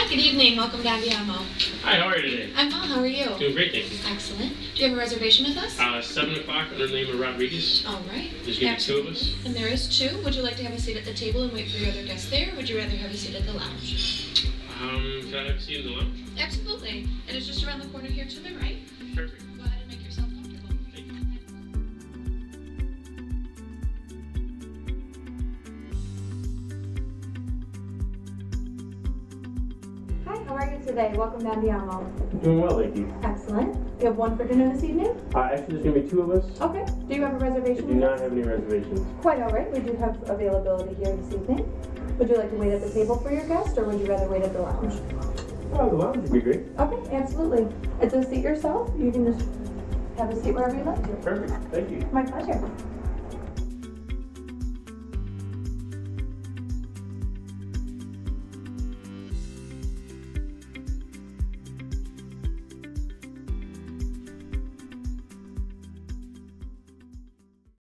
Hi, good evening. Welcome to Andiamo. Hi, how are you today? I'm well. How are you? Doing great, thank you. Excellent. Do you have a reservation with us? 7 o'clock under the name of Rodriguez. All right. There's going to be two of us. And there is two. Would you like to have a seat at the table and wait for your other guests there, or would you rather have a seat at the lounge? Can I have a seat in the lounge? Absolutely. And it's just around the corner here to the right. Perfect. Go ahead and make yourself comfortable. Thank you. Hi, how are you today? Welcome to Andiamo. Doing well, thank you. Excellent. You have one for dinner this evening? Actually, there's going to be two of us. Okay. Do you have a I reservation? do not have any reservations. Quite all right. We do have availability here this evening. Would you like to wait at the table for your guest, or would you rather wait at the lounge? The lounge would be great. Okay, absolutely. It's a seat yourself. You can just have a seat wherever you like to. Perfect, thank you. My pleasure.